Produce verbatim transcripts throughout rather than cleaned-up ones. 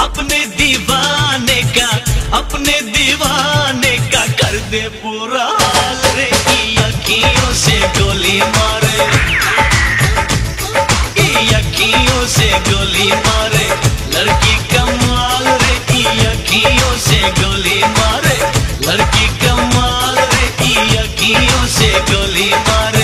अपने दीवाने का, अपने दीवाने का कर दे पूरा हाल रे। की अखियों से गोली मारे, की अखियों से गोली मारे, लड़की कमाल रे। की अखियों से गोली मारे, लड़की कमाल रे। की अखियों से गोली मारे।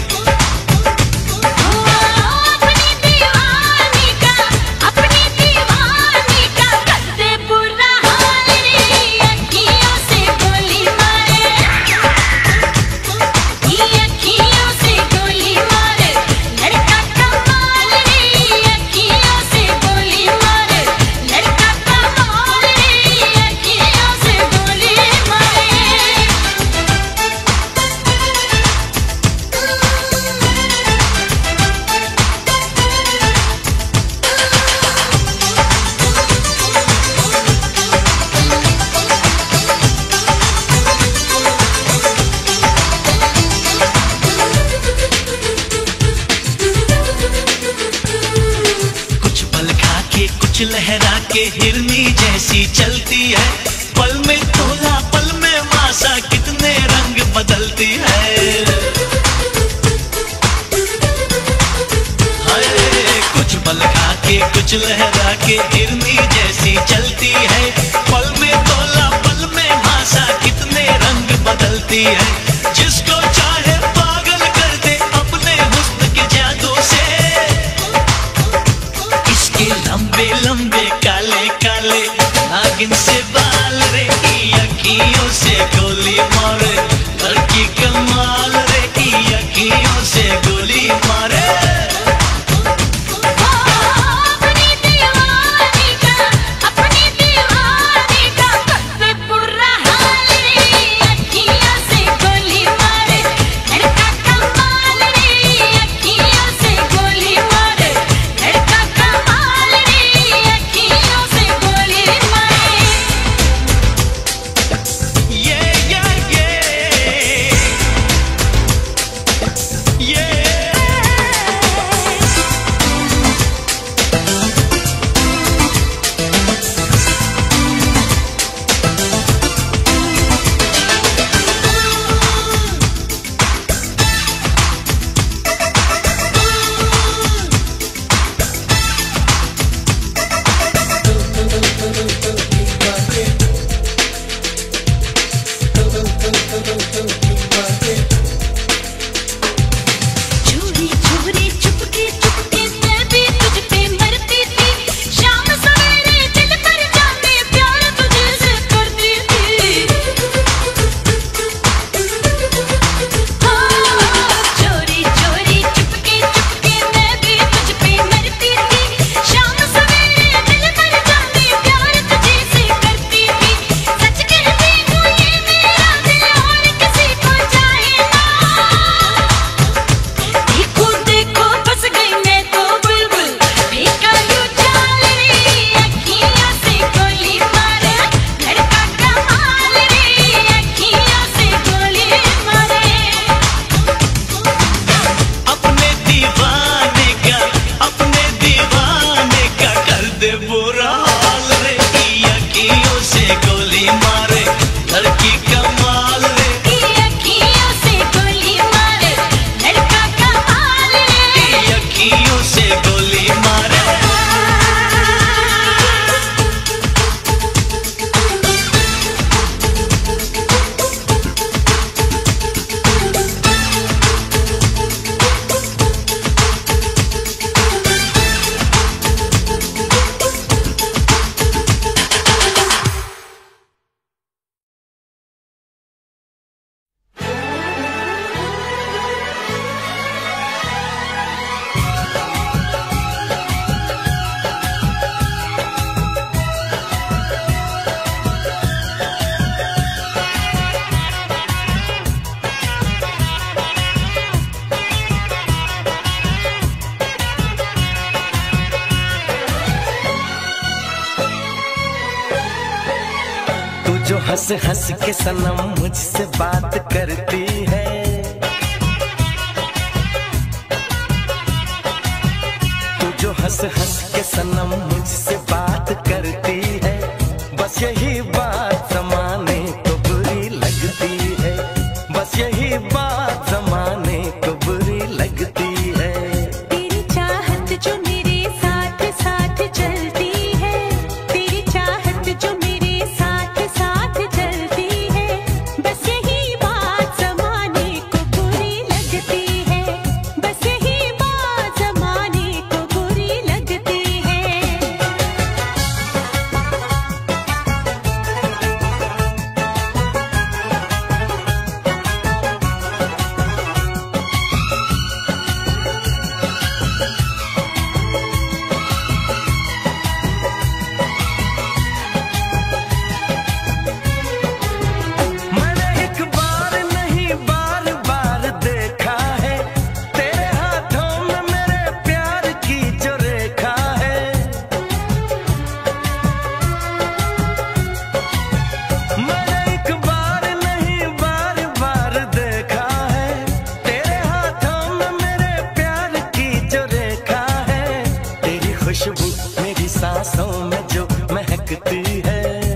लहरा के हिरनी जैसी चलती है, पल में तोला पल में मासा, कितने रंग बदलती है। हाय कुछ पल खा के कुछ लहरा के हिरनी जैसी चलती है, पल में तोला पल में मासा, कितने रंग बदलती है। जिसको चाहे पागल कर दे अपने हुस्न के जादू से, इसके लंबे लंबे काले काले नागिन से बाल रे। की अखियों से गोली मारे, लड़की कमाल रे। की अखियों से गोली मारे। जो हंस हंस के सनम मुझसे बात करती है, तू जो हंस हंस के सनम मुझसे बात करती है, बस यही बात जमाने को बुरी लगती है, बस यही बात जमाने को बुरी लगती है। तेरी चाहत जो मेरे साथ साथ चलती है, तेरी चाहत जो मेरे साथ साथ चलती है, बस यही बात जमाने को बुरी लगती है, बस यही बात जमाने को बुरी लगती है। मैंने एक बार नहीं बार बार देखा है, तेरे हाथों में मेरे प्यार की जो रेखा है। मैंने एक बार नहीं बार बार देखा है, तेरे हाथों में मेरे प्यार की जो रेखा है। तेरी खुशबू मेरी सांसों में जो महकती है,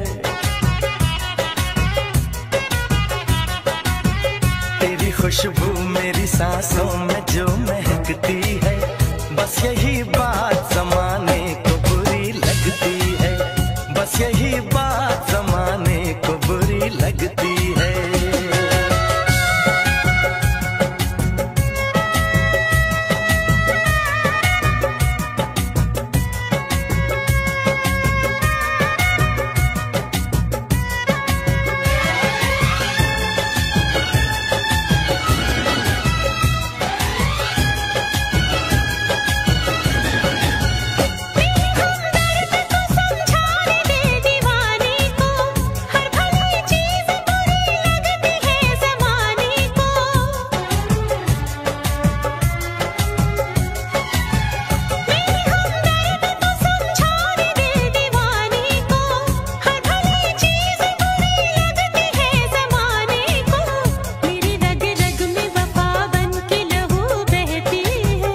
तेरी खुशबू मेरी सांसों में जो महकती है, बस यही बात जमाने को बुरी लगती है, बस यही बात जमाने को बुरी लगती है। समझाने दे दीवाने को, हर भली चीज बुरी लगती है जमाने को। मेरी हमदर्द तो समझाने दे दीवाने को, हर भली चीज बुरी लगती है जमाने को। मेरी रग रग में वफा बन के लहू बहती है,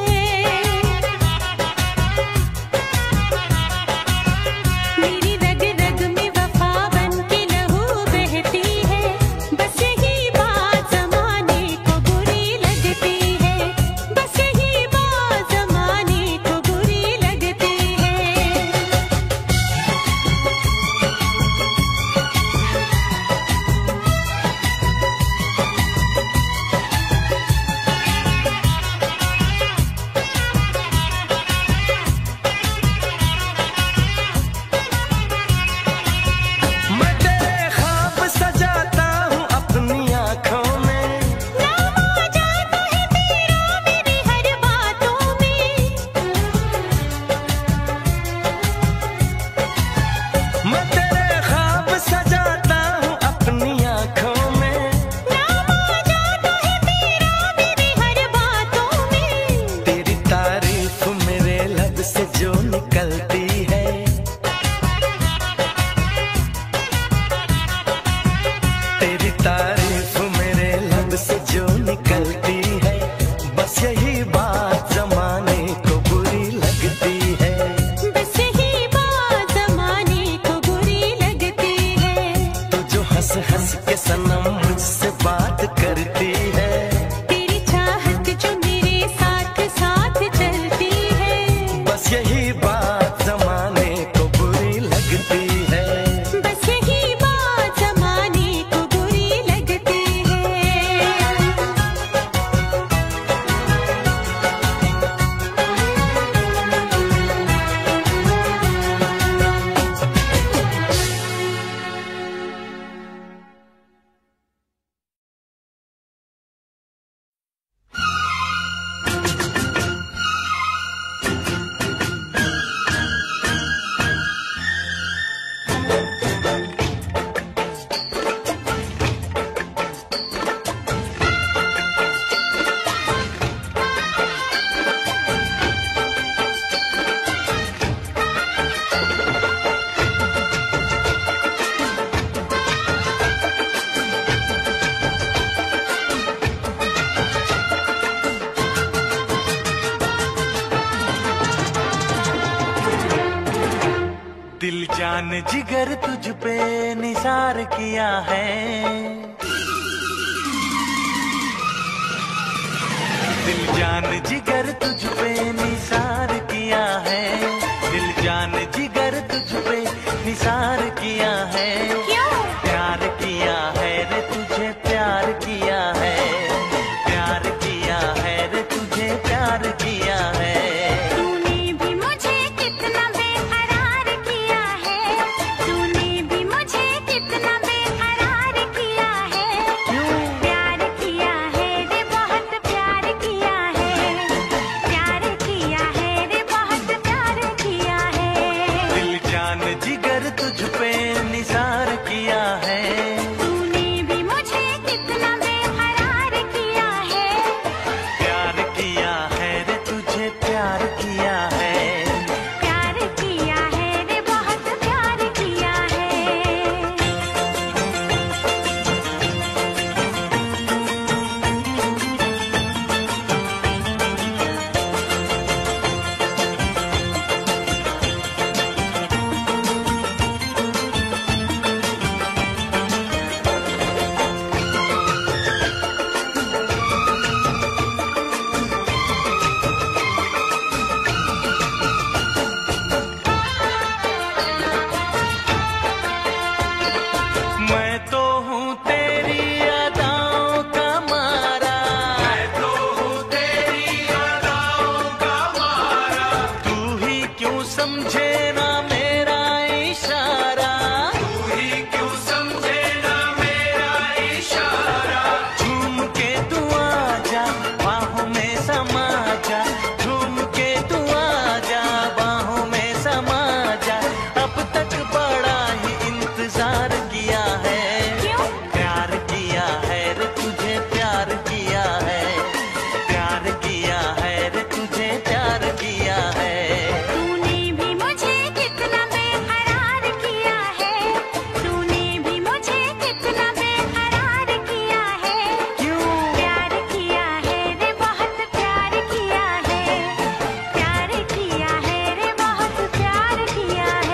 मेरी रग रग में वफा बन के लहू बहती है, बस यही बात जमाने को बुरी लगती है, बस यही बात जमाने को बुरी लगती है। मैं तेरे ख्वाब सजाता हूँ अपनी आँखों में, नाम आ जाता है तेरा मेरी हर बातों में, मैं तेरे ख्वाब सजाता हूँ अपनी आँखों में। नाम आ जाता है तेरा मेरी हर बातों में। तेरी तारीफ मेरे लब से जो निकलती है, तेरी तारीफ मेरे लब से जो निकलती है, बस यही बात जमाने को बुरी लगती है, बस यही बात जमाने को बुरी लगती है। तू जो हंस हंस के सनम मुझसे बात करती है, तेरी चाहत जो मेरे साथ साथ चलती है, बस यही बात जमाने जान जिगर तुझ पे निसार किया है, दिल जान जिगर तुझ पे निसार किया है, दिल जान जिगर तुझ पे निसार किया है। क्यों? प्यार किया है रे तुझे प्यार किया है, प्यार किया है रे तुझे प्यार किया है। तूने भी मुझे कितना बेकरार किया है, तूने भी मुझे कितना बेकरार किया है। क्यों? प्यार किया है रे बहुत प्यार किया है, प्यार किया है रे बहुत प्यार किया है। दिल जान जिगर तुझ पे निसार किया है, तूने भी मुझे कितना बेकरार किया है। प्यार किया है रे तुझे प्यार किया है। प्यार किया है रे बहुत प्यार किया है। मैं तो हूँ तेरी अदाओं का मारा, मैं तो हूँ तेरी अदाओं का मारा। तू ही क्यों समझे ना मेरा इशारा, तू ही क्यों समझे ना मेरा इशारा। झूम के तू आजा बाहों में समा जा, झूम के तू आजा बाहों में समा जा। अब तक बड़ा ही इंतजार किया है, क्यों? प्यार किया है रे तुझे प्यार किया है, प्यार किया है रे तुझे प्यार किया है। तूने भी मुझे कितना बेकरार किया है, तूने भी मुझे कितना बेकरार किया है। क्यों? प्यार किया है रे बहुत प्यार किया है, प्यार किया है रे बहुत प्यार किया है।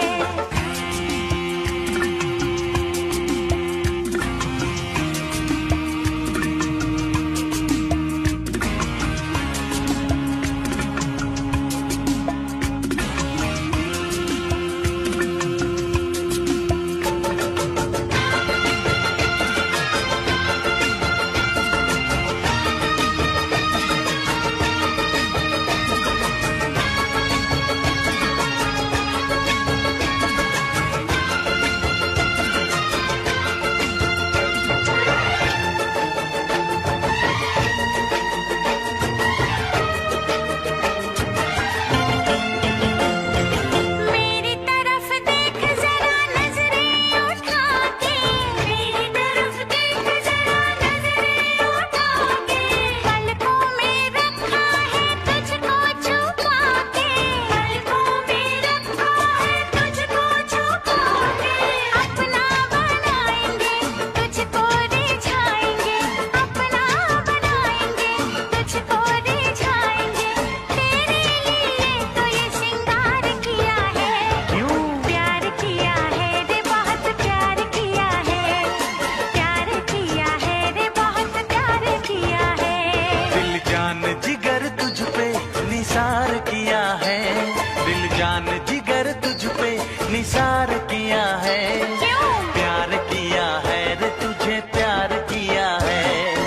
मेरी तरफ देख जरा नजरें उठा के, मेरी तरफ देख जरा नजरें उठा के। पलकों में रखा है तुझको छुपा के, पलकों में रखा है तुझको छुपा के। अपना बनाएंगे तुझको रिझाएंगे, अपना बनाएंगे तुझको रिझाएंगे। तेरे लिए तो ये श्रृंगार किया है। क्यों? प्यार किया है रे बहुत प्यार किया है, प्यार किया है रे बहुत प्यार किया है। दिल जान जिगर तुझ पे निसार किया है, दिल जान जिगर तुझ पे निसार किया है। क्यों? प्यार किया है रे तुझे प्यार किया है,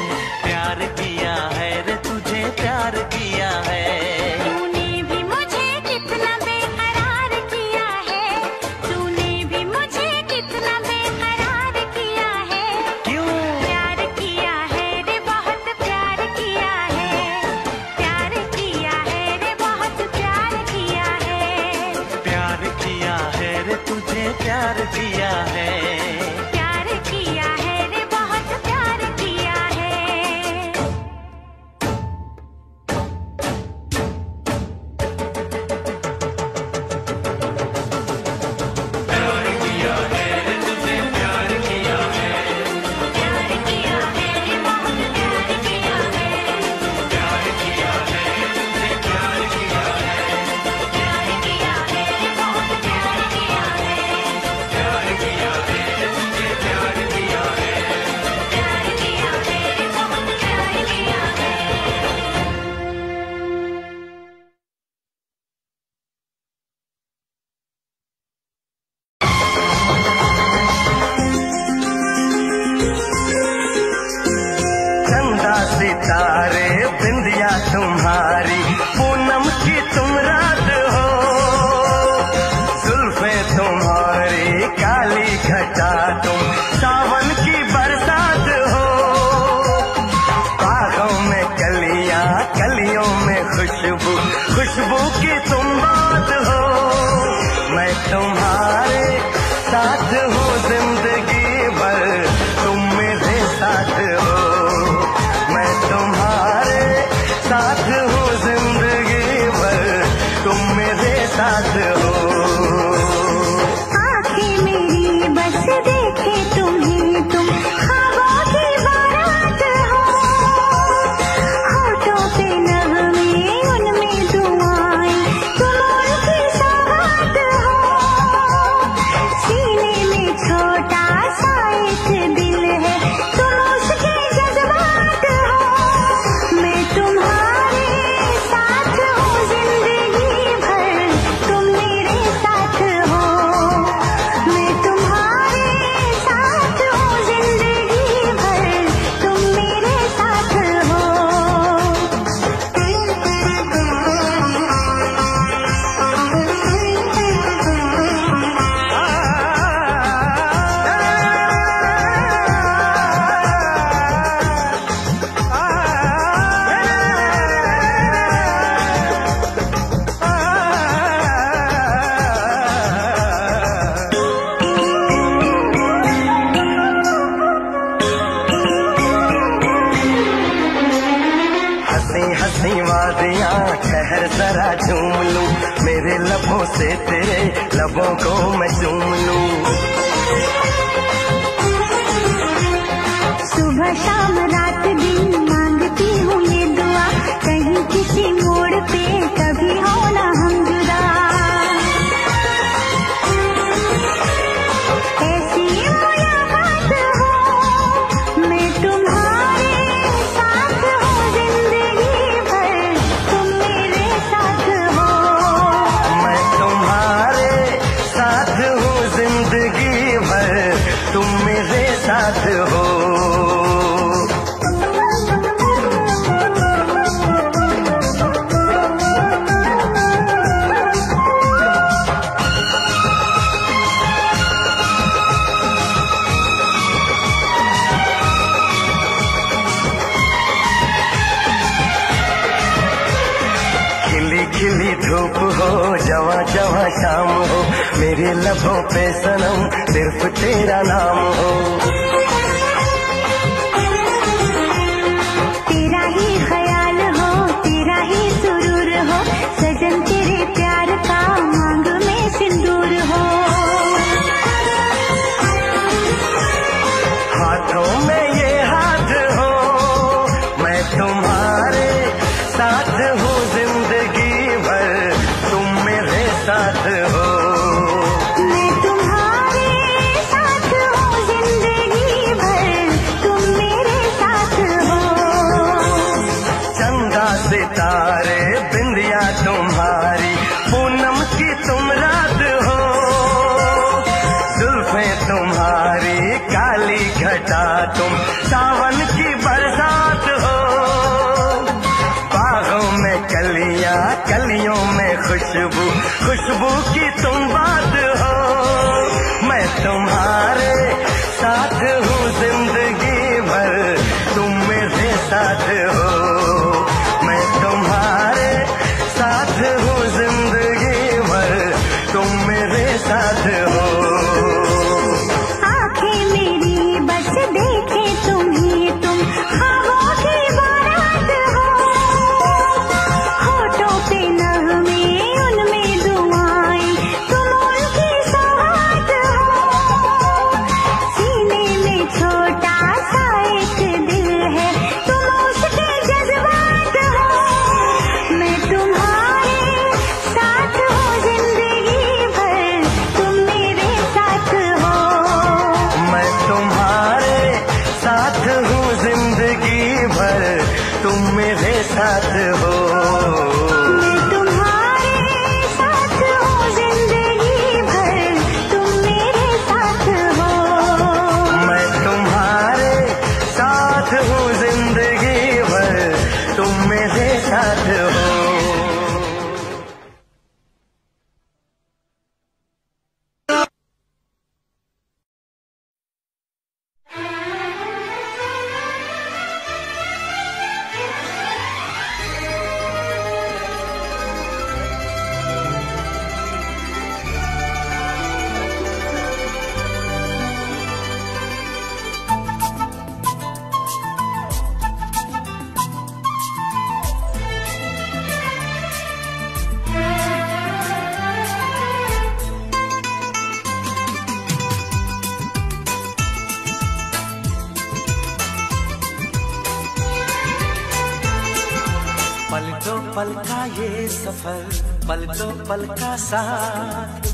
प्यार किया है रे तुझे प्यार किया है। तूने भी मुझे कितना बेकरार किया है, तूने भी मुझे कितना बेकरार किया है। क्यों? प्यार किया है रे बहुत प्यार किया है, प्यार किया है रे बहुत प्यार किया है। प्यार किया है रे तुझे प्यार किया है। प्यार किया है रे बहुत प्यार किया है। प्यार किया है रे बहुत प्यार किया है। हो। आंखें मेरी बस देखे तुम्हें, तुम ख्वाबों की बारात हो। होठों पे नगमे उनमें दुआएं, तुम उनकी सौगात हो। सीने में छोटा सा एक दिल है, तुम उसके जज्बात हो। मैं तुम्हारे साथ हूँ जिंदगी भर, तुम मेरे साथ हो। मैं तुम्हारे साथ हूँ जिंदगी भर, तुम मेरे साथ हो। हंसी हंसी वादियाँ ठहर जरा झूम लूं, मेरे लबों से तेरे लबों को मैं चूम लूं। सुबह शाम रात दिन मांगती हूँ ये दुआ, कहीं किसी मोड़ पे कभी हो ना हम जुदा। ऐसी मुलाकात हो, मैं तुम्हारे साथ हूँ जिंदगी भर, तुम मेरे साथ हो। मैं तुम्हारे साथ हूँ जिंदगी भर, तुम मेरे साथ हो। खिली खिली धूप हो, जवा जवा शाम हो, मेरे लबों पे सनम सिर्फ तेरा नाम हो। तेरा ही ख्याल हो, तेरा ही सुरूर हो, सजन तेरे प्यार का मांग में सिंदूर हो। हाथों में ये हाथ हो, मैं तुम्हारे साथ हूँ जिंदगी भर, तुम मेरे साथ हो। मैं तुम्हारे साथ हूँ जिंदगी भर, तुम मेरे साथ हो। चंदा सितारे बिंदिया तुम्हारी, पूनम की तुम रात हो। जुल्फें तुम्हारी काली घटा, तुम सावन की बरसात हो। बागों में कलियां, कलियों में खुशबू, खुशबू की तुम बात हो। मैं तुम्हारे साथ हूँ जिंदगी भर, तुम मेरे साथ हो। मैं तुम्हारे साथ हूँ जिंदगी भर, तुम मेरे साथ हो। आंखें मेरी बस देखे तुम्हें, तुम ख्वाबों की बारात हो। होठों पे नगमे उनमें दुआएं, तुम पल का ये सफर, पल दो पल का साथ,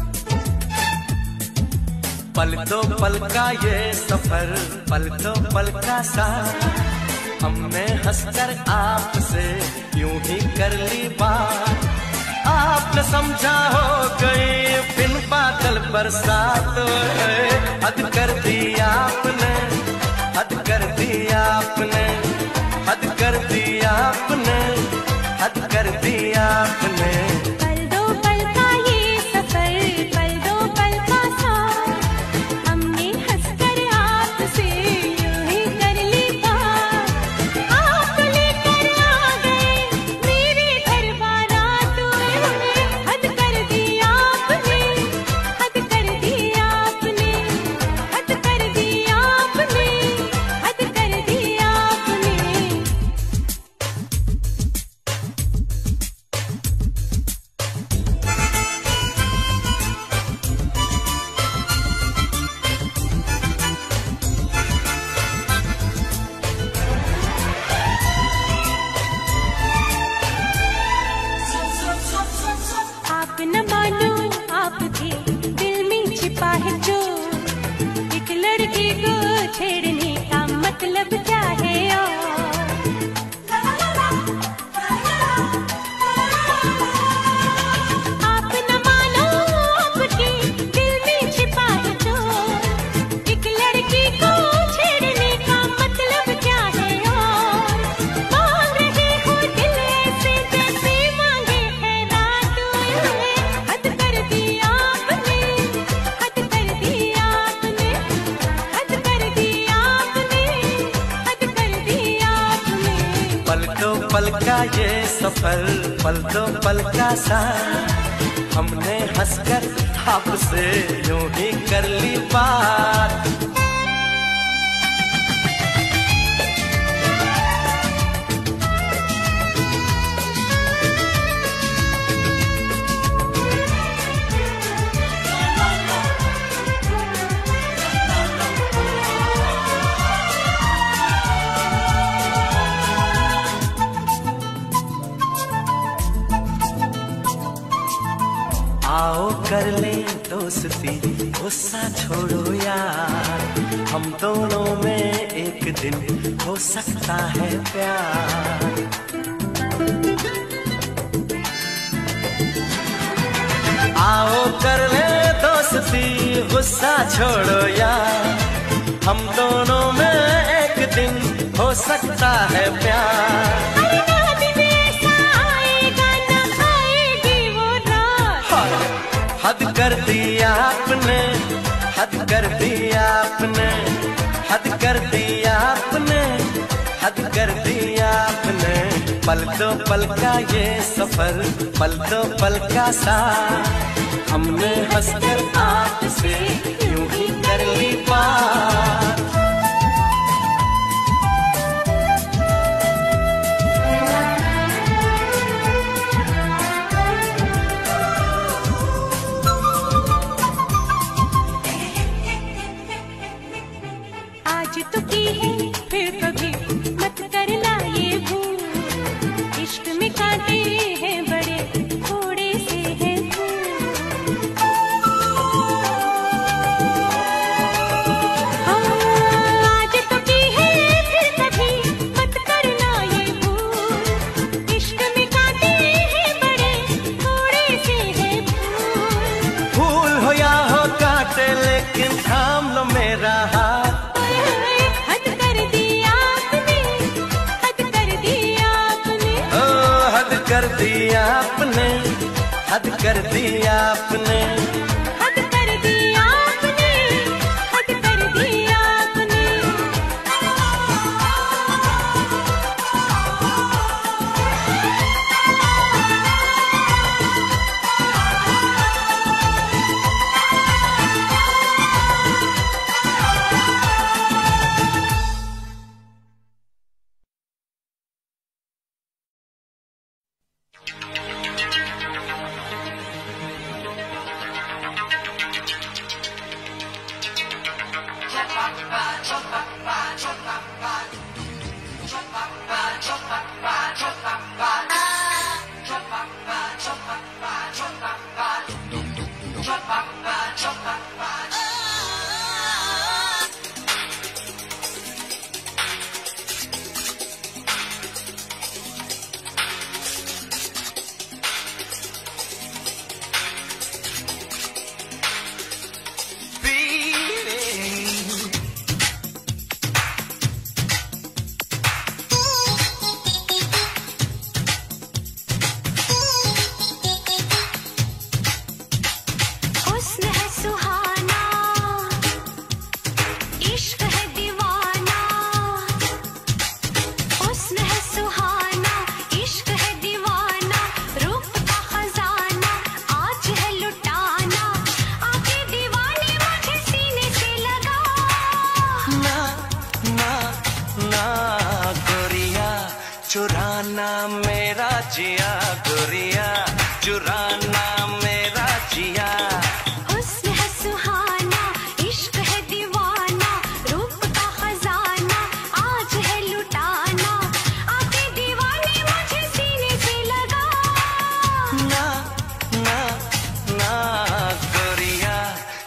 पल दो पल का ये सफर, पल दो पल का साथ। हमने हंसकर आपसे यूं ही कर ली बात, आपने समझा हो गई बिन बादल बरसात। हद कर दी आपने, हद कर दी आपने, हद कर दी आपने, हद कर दी आपने। पल दो पल का ये सफर, पल दो पल का साथ, हमने हंसकर आपसे यूं ही कर ली बात। आप लेकर आ गए मेरे घर बारात, हद कर दी आपने, हद कर दी आपने, हद कर दी आपने, हद कर दी आपने। आप न मानो आप थे दिल में छिपा है जो, एक लड़के को छेड़ने का मतलब क्या है और। आप न मानो आप थे दिल में छिपा है जो, एक लड़के को छेड़ने का मतलब क्या है और। मांग रहे हो दिल ऐसे जैसे मांगे है रात, हद कर दी आपने, हद कर दी आपने, हद कर दी आपने, हद कर दी आपने। पल दो पल का ये सफर, पल दो पल का साथ, हमने हंसकर आपसे यूं ही कर ली बात। आओ कर ले दोस्ती, गुस्सा छोड़ो यार, हम दोनों में एक दिन हो सकता है प्यार। आओ कर ले दोस्ती, गुस्सा छोड़ो यार, हम दोनों में एक दिन हो सकता है प्यार। अरे ना दिन ऐसा आएगा ना आएगी वो रात, हद कर दी आपने, हद कर दी आपने, हद कर दी आपने, हद कर दी आपने। पल दो पल का ये सफर, पल दो पल का साथ, हमने हंसकर आपसे यूं ही कर ली बात। आज तो की है फिर कभी मत करना ये भूल, इश्क में कांटे हैं बड़े थोड़े से हैं फूल। हाँ, आज तो की है फिर कभी मत करना ये भूल, इश्क में कांटे हैं बड़े थोड़े से हैं फूल। फूल हो या हो कांटे लेकिन थाम लो मेरा हाथ। हद कर दी आपने, हद कर दी आपने, ओ हद कर दी आपने, हद कर दी आपने। हद कर दी आपने, हद कर दी आपने।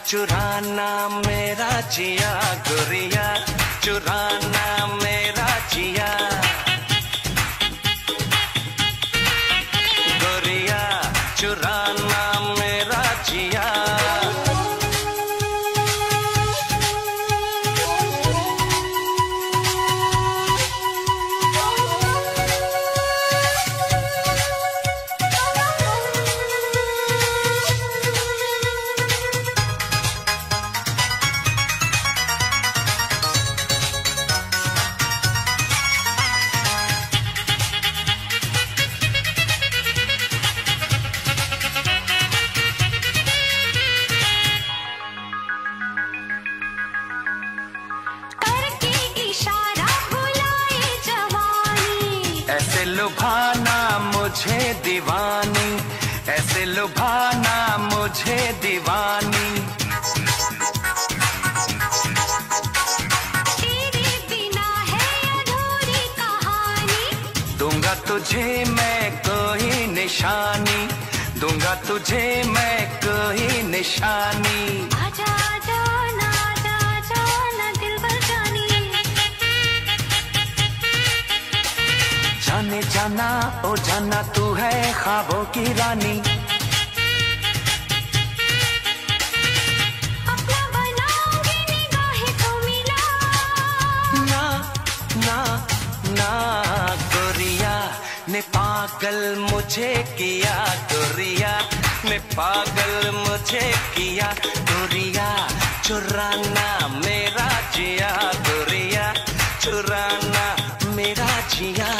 चुराना मेरा जिया गोरिया, चुराना मेरा जिया गोरिया, चुराना मेरा जिया। लुभाना मुझे दीवानी, ऐसे लुभाना मुझे दीवानी। तेरे बिना है अधूरी कहानी, दूंगा तुझे मैं कोई निशानी, दूंगा तुझे मैं कोई निशानी। आजा आजा ना आजा आजा ना दिलबर जानी, जाने जाना ओ जाना तू है ख्वाबों की रानी। अपना बनाऊंगी निगाहें तो मिला, ना ना ना गोरिया ने पागल मुझे किया, गोरिया ने पागल मुझे किया। गोरिया चुराना मेरा जिया, गोरिया चुराना मेरा जिया।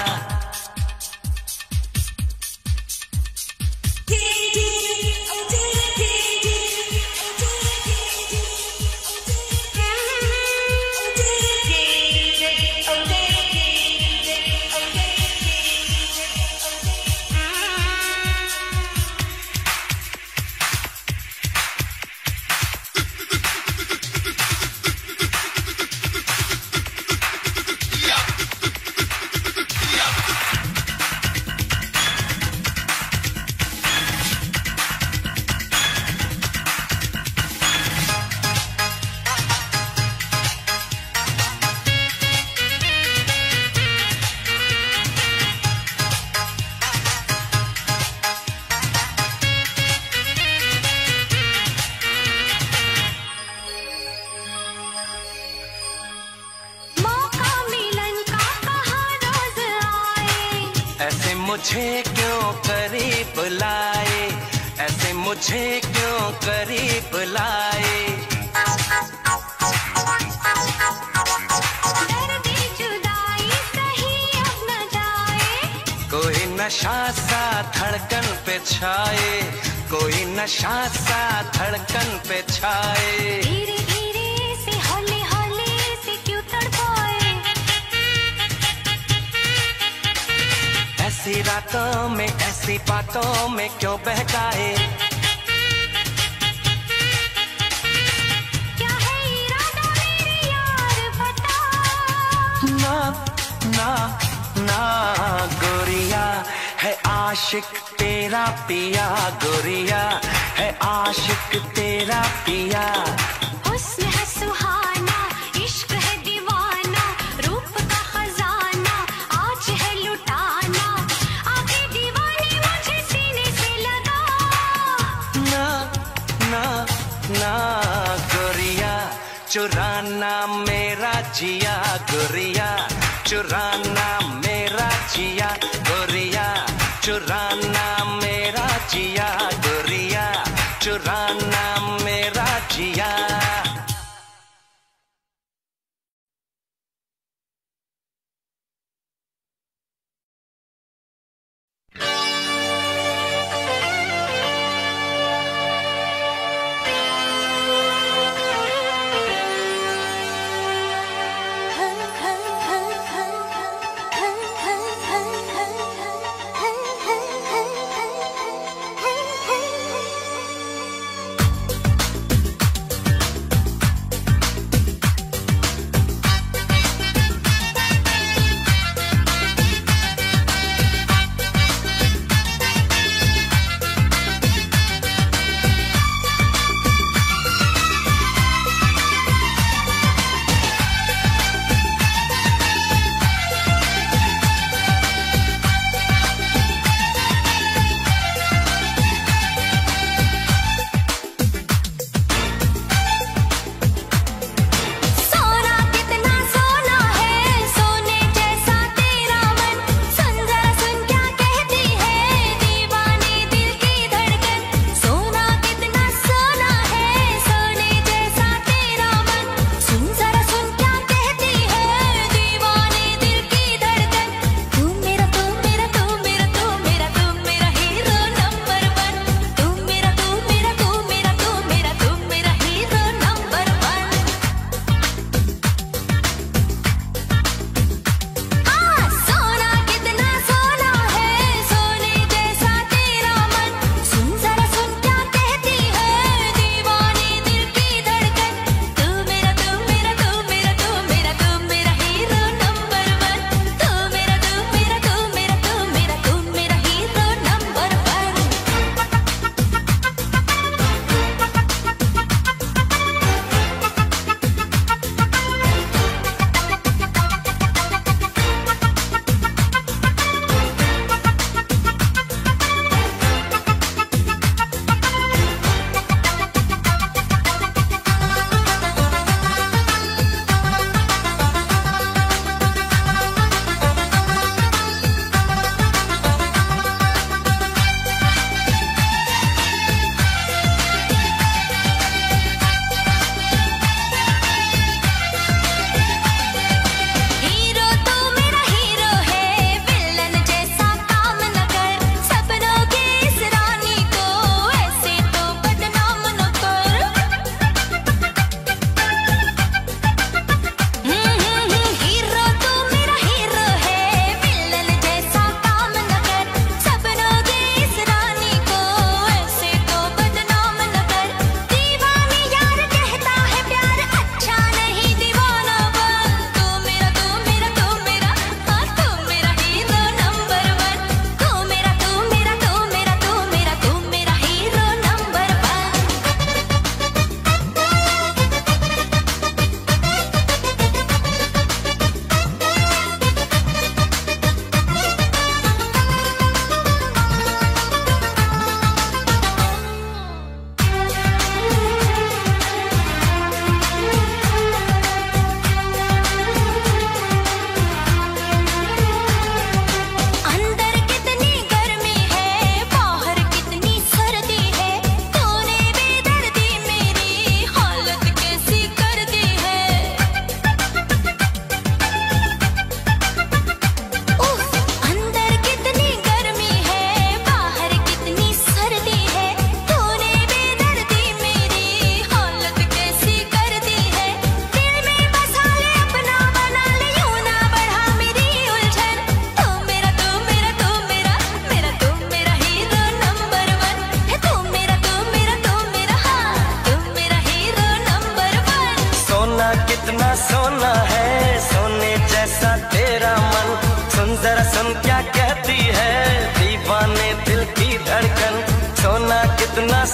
मुझे क्यों करीब लाए, ऐसे मुझे क्यों करीब लाए। दर्द जुदाई सही अब न जाए, कोई नशा सा धड़कन पे छाए, कोई नशा सा धड़कन पे छाए। धीरे धीरे से हौले हौले से क्यों तड़पाए, ऐसी रातों में ऐसी बातों में क्यों बहकाए। क्या है इरादा मेरे यार बता, ना ना ना गोरिया है आशिक तेरा पिया, गोरिया है आशिक तेरा पिया। हुस्न है सुहाना इश्क है दीवाना, रूप का खजाना आज है लुटाना, आके दीवानी मुझे सीने से लगा। ना ना ना गोरिया चुराना मेरा जिया, गोरिया चुराना मेरा जिया, गोरिया चुराना मेरा जिया, गोरिया चुराना मेरा जिया। है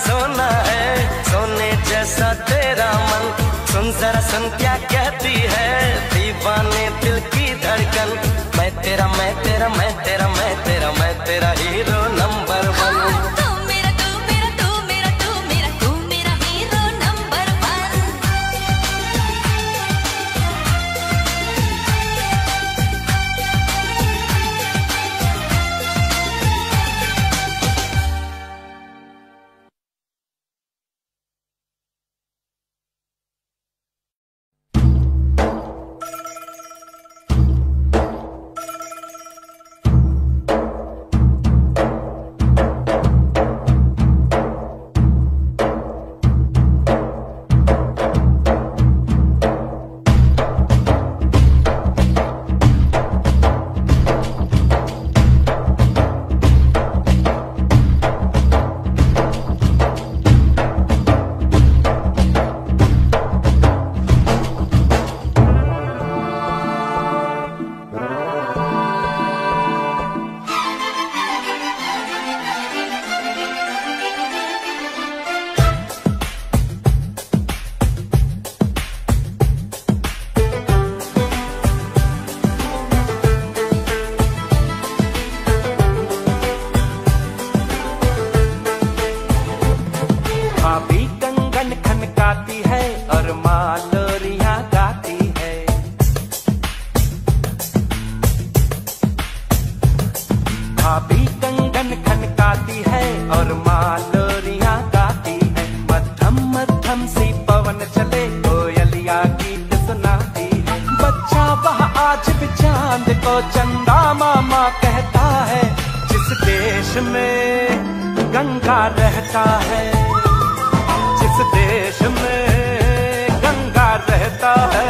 सोना है, सोने जैसा तेरा मन। सुन जरा सुन क्या कहती है दीवाने दिल की धड़कन। मैं तेरा मैं तेरा मैं तेरा मैं तेरा मैं तेरा हीरो नंबर वन। तू मेरा तू मेरा तू मेरा तू मेरा तू मेरा हीरो नंबर वन। भाभी कंगन खनकाती है और माँ लोरियां गाती है। मध्यम मध्यम सी पवन चले कोयलिया गीत सुनाती है। बच्चा वह आज भी चांद को चंदा मामा कहता है। जिस देश में गंगा रहता है, जिस देश में गंगा रहता है।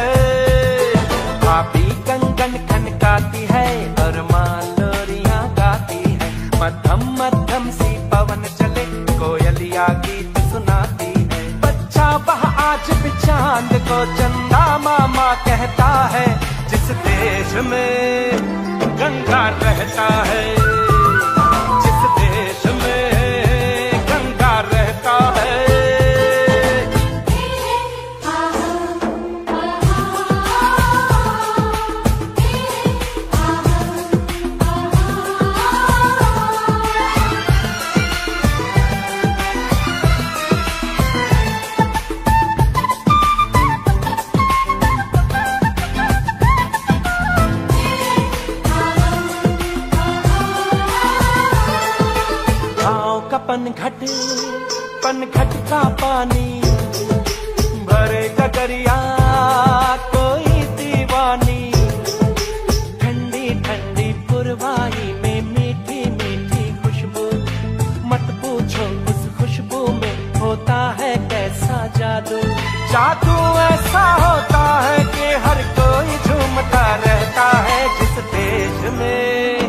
भाभी कंगन खनकाती है और माँ लोरियां गाती है। मध्यम मध्यम सी पवन चले कोयलिया गीत सुनाती है। बच्चा वह आज भी चांद को चंदा मामा कहता है। जिस देश में गंगा रहता है, जिस देश में गंगा रहता है। पनघट पनघट का पानी भरे गगरिया कोई दीवानी। ठंडी ठंडी पुरवाई में मीठी मीठी खुशबू। मत पूछो उस खुशबू में होता है कैसा जादू। जादू ऐसा होता है कि हर कोई झूमता रहता है। जिस देश में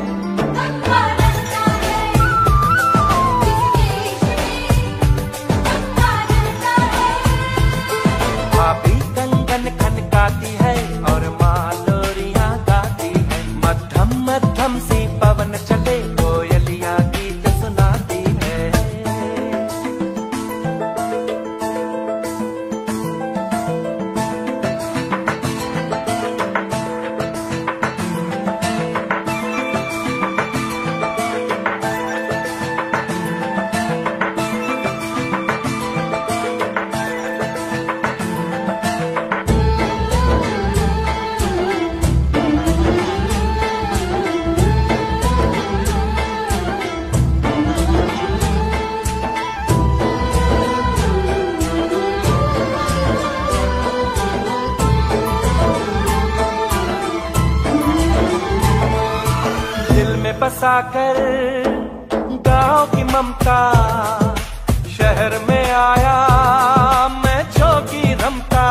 भाभी कंगन खनकाती है और माँ लोरियां गाती है। मध्यम मध्यम सी पवन चले कोयलिया गीत सुनाती है। बसाकर गाँव की ममता शहर में आया मैं जोगी रमता।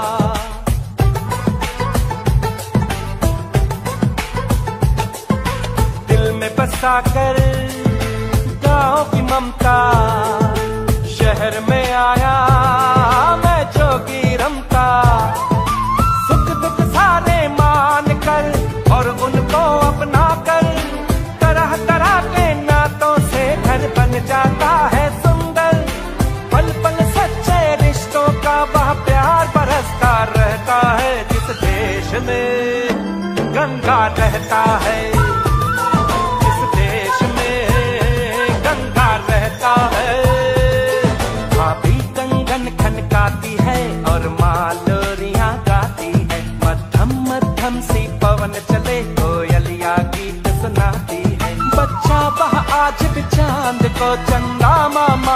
दिल में बसाकर गाँव की ममता शहर में आया मैं जोगी रमता। सुख दुख सारे मान कर और उनको अपना कर तरह तरह के नातों से घर बन जाता है सुंदर।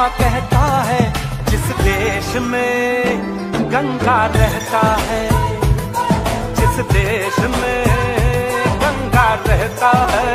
कहता है जिस देश में गंगा रहता है, जिस देश में गंगा रहता है।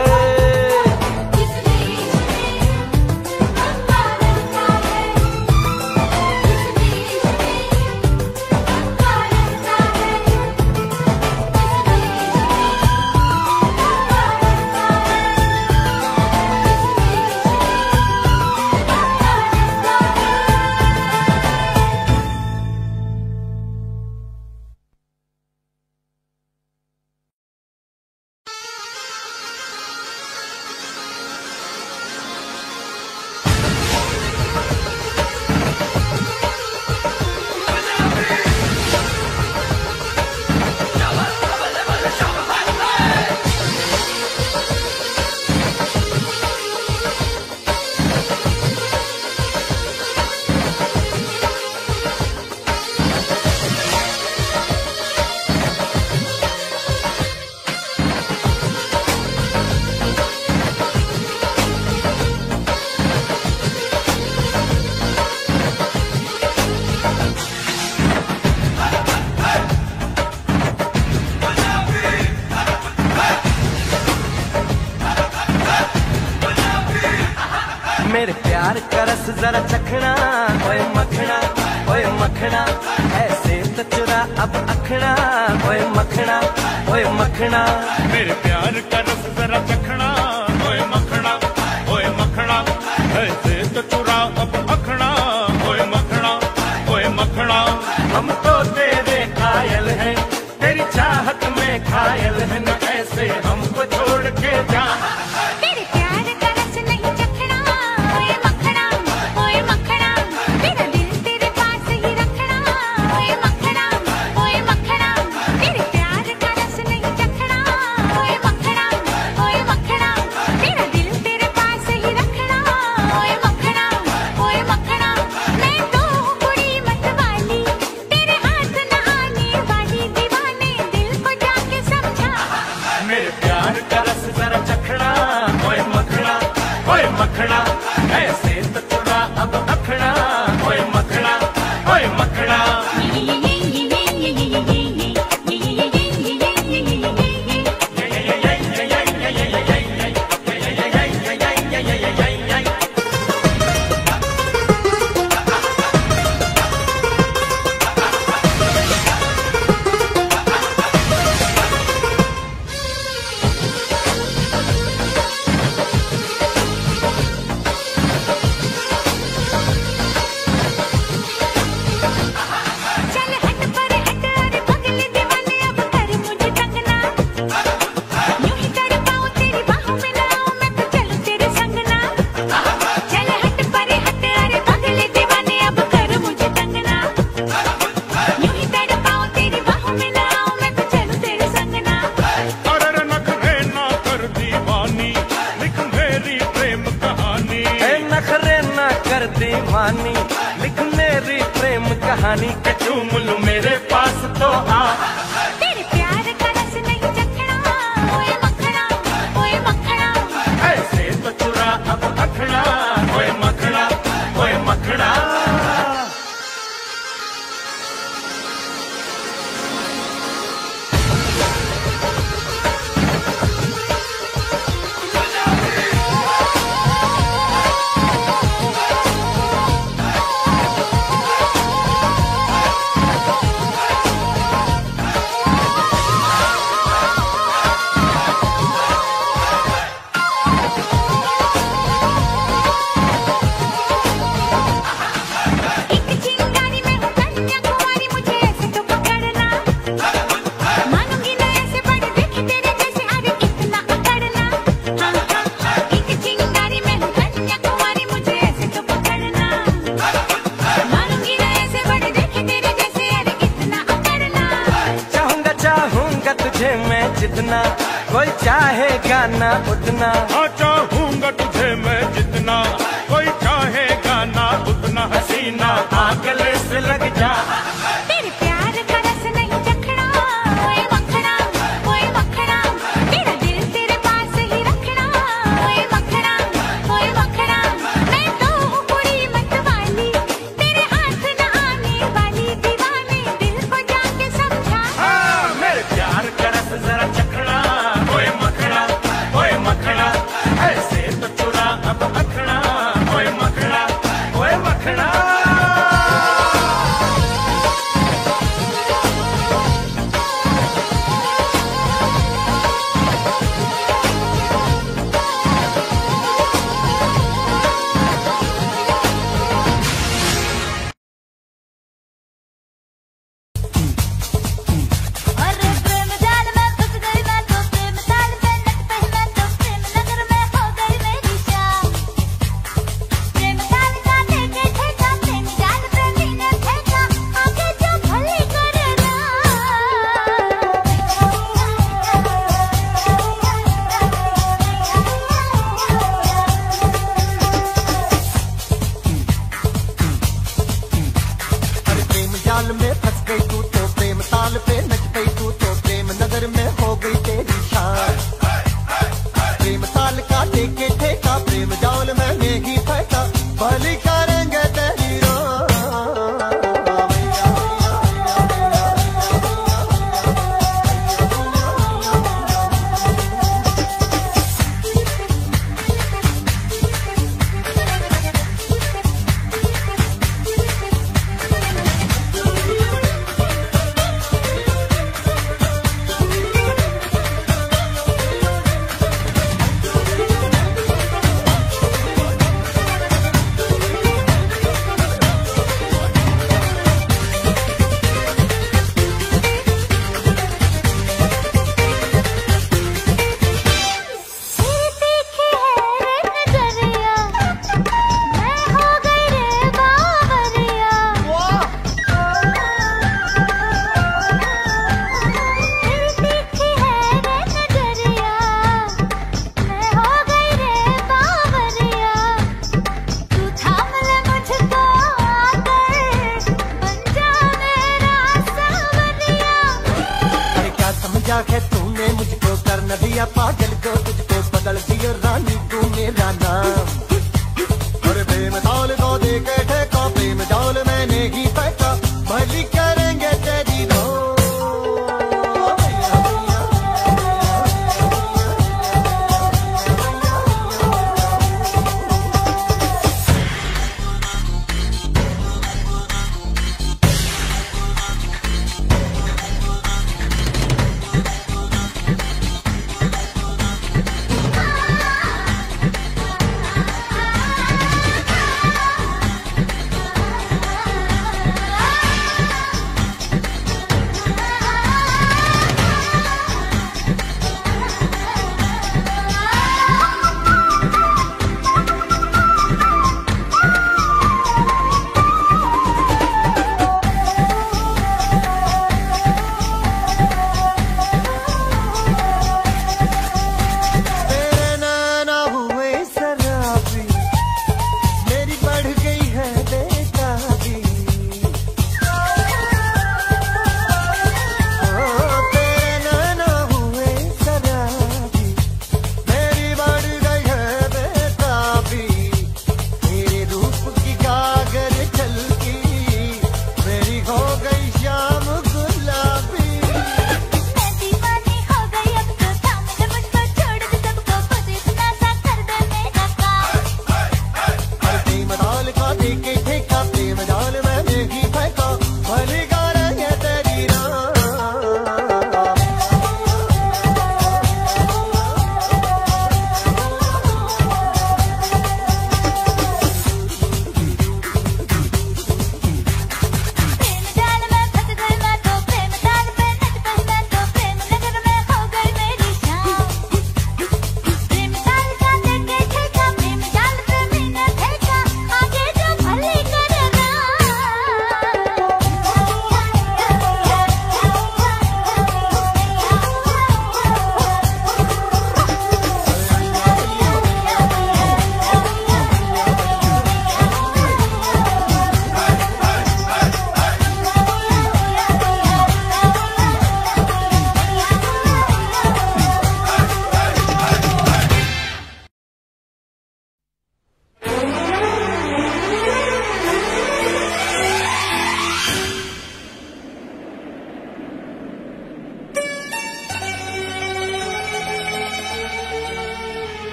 मेरे प्यार का रस जरा चखना, ओए मखना ओए मखना, ऐसे तो चुरा अब अखना, ओए मखना ओए मखना। मेरे प्यार का रस जरा चखना, ओए मखना ओए मखना, ऐसे तो चुरा अब अखना, ओए मखना ओए मखना। हम तो तेरे कायल हैं, तेरी चाहत में घायल है, न ऐसे हमको छोड़ के जा। तेरे प्यार का रस नहीं चखना, ओए मखना ओए मखना, मेरा दिल तेरे पास ही रखना, ओए मखना ओए मखना। तेरे प्यार का रस नहीं चखना, ओए मखना ओए मखना, मेरा दिल तेरे पास ही रखना, ओए मखना ओए मखना। मैं तो हूँ कुड़ी मत वाली, तेरे हाथ न आने वाली, दीवाने दिल को जाके समझा। मेरे प्यार का रस जरा चखना, ओए मखना ओए मखना, ऐसे तो चुरा अब अखना, ओए मखना ओए मखना। चल हट पर हट अरे पगले दीवाने, अब कर मुझे तंगना, यूं ही तड़पाऊं तेरी बाहों में ना आऊं मैं तो चलूं तेरे संग ना। चल हट पर हट अरे पगले दीवाने, अब कर मुझे तंगना, यूं ही तड़पाऊं तेरी बाहों में ना आऊं मैं तो चलूं तेरे संग ना। अरे नखरे ना कर दीवानी, लिख मेरी प्रेम कहानी। ए नखरे ना कर दीवानी, लिख मेरी प्रेम कहानी, के चूम लूं मेरे पास तो आ। तेरे प्यार का रस नहीं चखना, ओए मखना ओए मखना, ऐसे तो चुरा अब अखना, ओए मखना ओए मखना। एक चिंगारी में हूँ कन्याकुमारी, मुझे ऐसे तो पकड़ना, मानूंगी ना ऐसे बड़े देखे तेरे जैसे, अरे इतना अकड़ना। हाँ हाँ, एक चिंगारी में हूँ कन्याकुमारी, मुझे ऐसे तो पकड़ना, मानूंगी ना ऐसे बड़े देखे तेरे जैसे, अरे इतना अकड़ना। चाहूंगा चाहूंगा तुझे मैं जितना, कोई चाहेगा ना उतना। हाँ चाहूंगा तुझे मैं जितना, कोई चाहेगा ना उतना। हसीना आगले से लग जा। तेरे प्यार का रस नहीं चखना, ओए मखना ओए मखना, मेरा दिल तेरे पास ही रखना, ओए मखना ओए मखना। मैं तो हूँ कुड़ी मत जाल में फंस गई तू तो प्रेम ताल पे नच गई तू तो प्रेम नगर में हो गई तेरी शान। प्रेम ताल का देके ठेका प्रेम जाल में नहीं फंसा भली करेंगे तेरी रो। है तूने मुझको कर न दिया पागल को तुझको बदल दिया रानी तू मेरा नाम। और प्रेम ताल को देके ठेका प्रेम जाल मैंने ही फेंका भली करेंगे तेरी दो।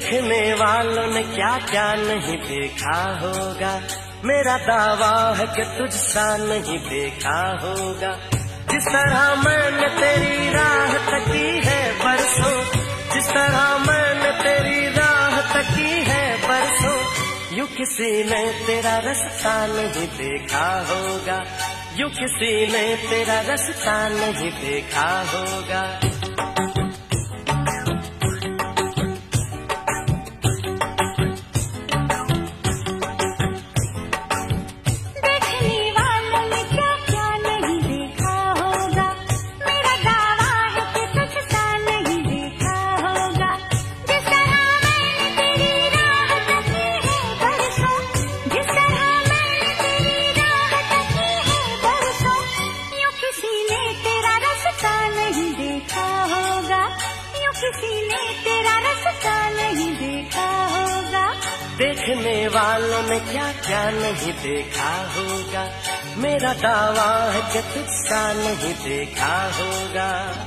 देखने वालों ने क्या क्या नहीं देखा होगा, मेरा दावा है कि तुझसा नहीं देखा होगा। जिस तरह मैंने तेरी राह तकी है बरसों, जिस तरह मैंने तेरी राह तकी है बरसों, यूं किसी ने तेरा रास्ता नहीं देखा होगा, यूं किसी ने तेरा रास्ता नहीं देखा होगा। देखने वालों ने क्या क्या नहीं देखा होगा, मेरा दावा है कि तुझसा नहीं देखा होगा।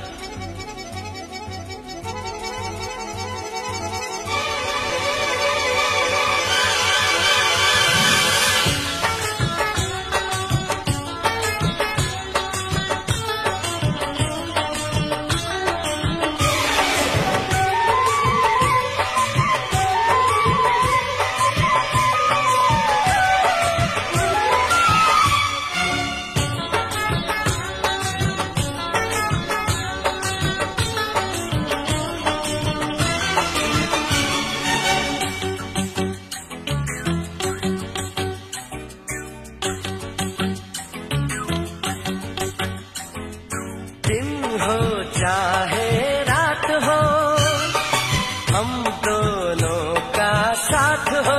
चाहे रात हो, हम दोनों का साथ हो।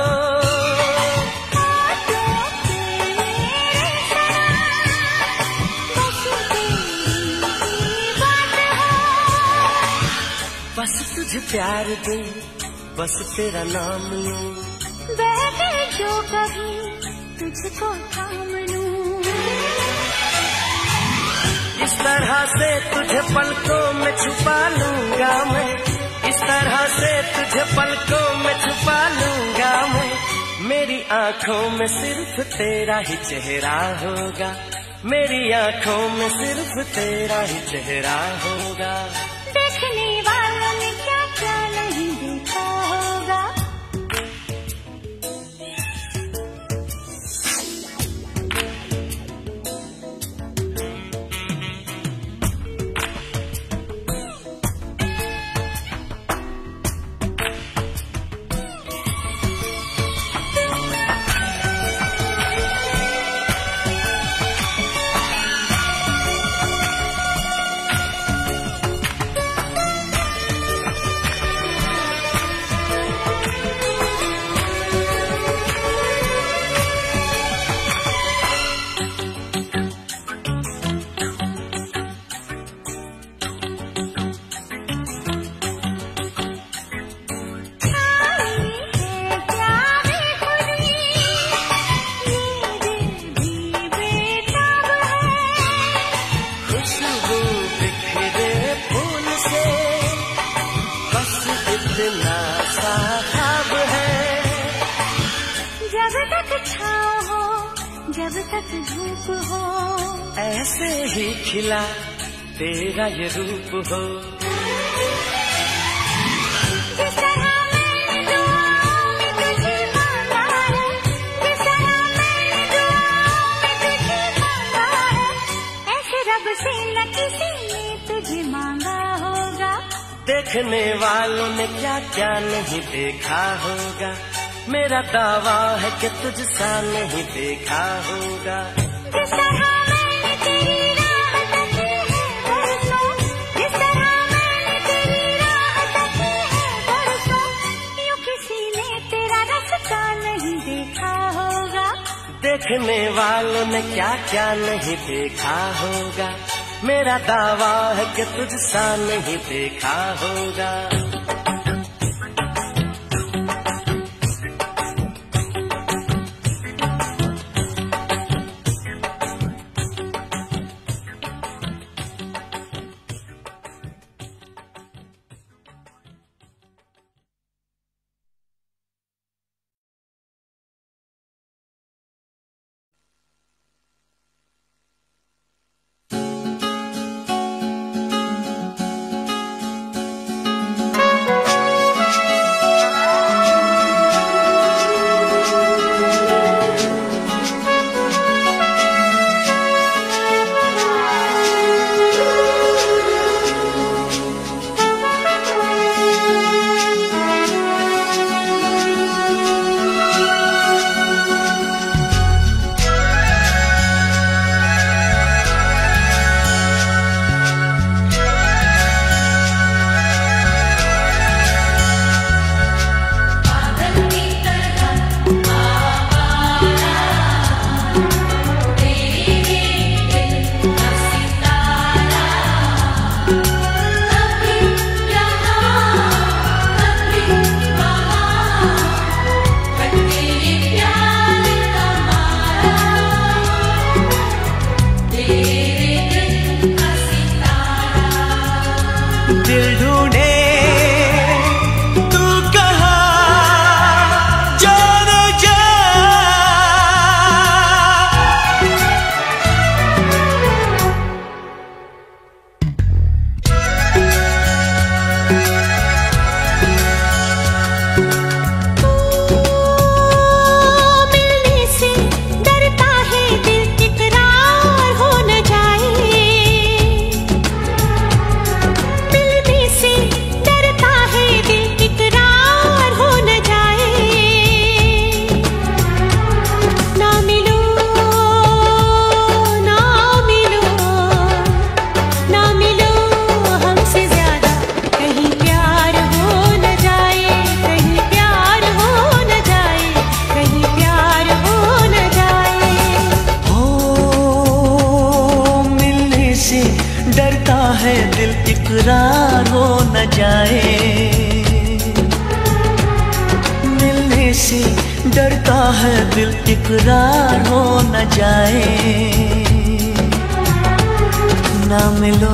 बस तुझे प्यार दूं, बस तेरा नाम लूं, बैठे जो कभी तुझको थाम लूं। इस तरह से तुझे पलकों में छुपा लूंगा मैं, इस तरह से तुझे पलकों में छुपा लूंगा मैं। मेरी आंखों में सिर्फ तेरा ही चेहरा होगा, मेरी आंखों में सिर्फ तेरा ही चेहरा होगा। देखने वालों ने क्या क्या नहीं देखा होगा। जब तक धूप हो, ऐसे ही खिला तेरा ये रूप हो। जिस तरह मैंने दुआओं में तुझे मांगा है, जिस तरह मैंने दुआओं में तुझे मांगा है, ऐसे रब से न किसी ने तुझे मांगा होगा। देखने वालों ने क्या क्या नहीं देखा होगा, मेरा दावा है कि तुझसा नहीं देखा होगा। जिस तरह मैंने तेरी राह तकी है बरसों, जिस तरह मैंने तेरी राह तकी है बरसों, यूं किसी ने तेरा रास्ता नहीं देखा होगा। देखने वालों ने क्या क्या नहीं देखा होगा, मेरा दावा है कि तुझसा नहीं देखा होगा। डरता है दिल इकरार हो न जाए। ना मिलो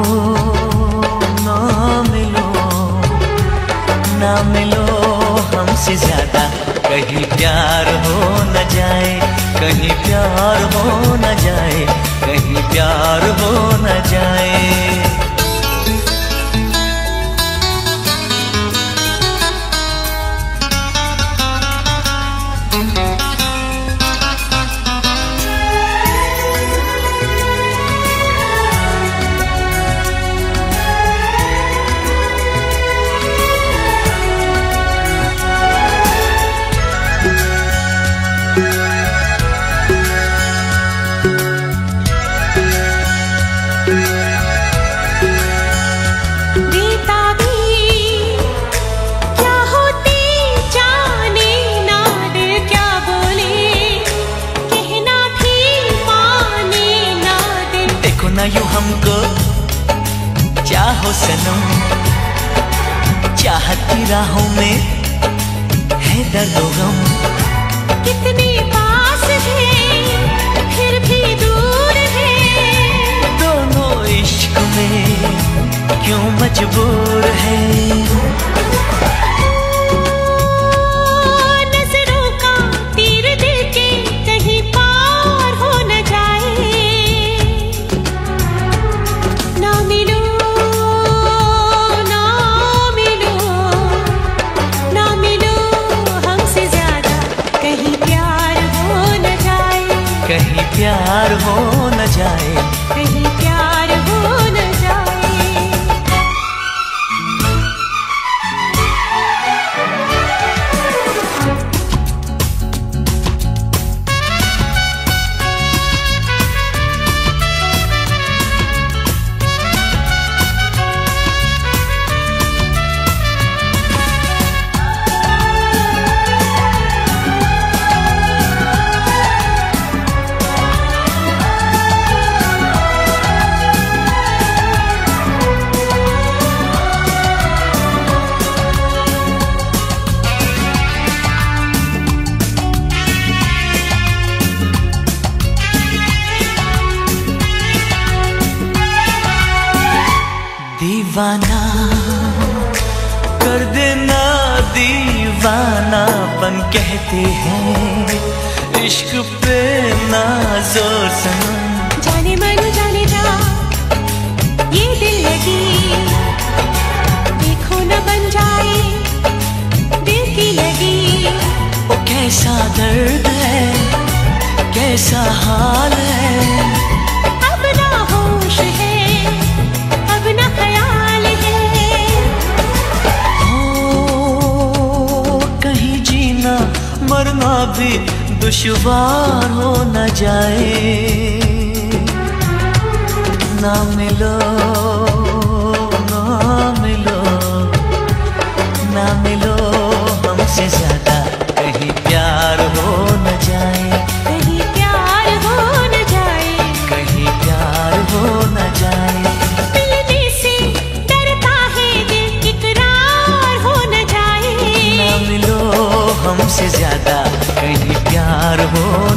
ना मिलो ना मिलो हमसे ज्यादा, कहीं प्यार हो न जाए, कहीं प्यार हो न जाए, कहीं प्यार हो न जाए। यूं हमको चाहो सनम, चाहत की राहों में है दर्द व गम। कितने पास है फिर भी दूर है, दोनों इश्क में क्यों मजबूर है। नजरों का तीर दिल के कहीं पार हो न जाए। ना मिलो ना मिलो ना मिलो हमसे ज्यादा, कहीं प्यार हो न जाए, कहीं प्यार हो न जाए, कहीं प्यार हो न जाए। दीवाना कर देना, दीवानापन कहते हैं इश्क पे ना जोर सनम। जाने मन जाने जा ये दिल लगी, देखो न बन जाए दिल की लगी। वो कैसा दर्द है, कैसा हाल है, अब ना होश है, अब ना ख्याल है। ओ कहीं जीना मरना भी दुश्वार हो न जाए। ना मिलो ना मिलो ना मिलो हमसे ज्यादा, कहीं प्यार हो न जाए, कहीं प्यार हो न जाए, कहीं प्यार हो न जाए। मिलने से डरता है दिल, इकरार हो न जाए। ना मिलो हमसे ज्यादा, कहीं प्यार हो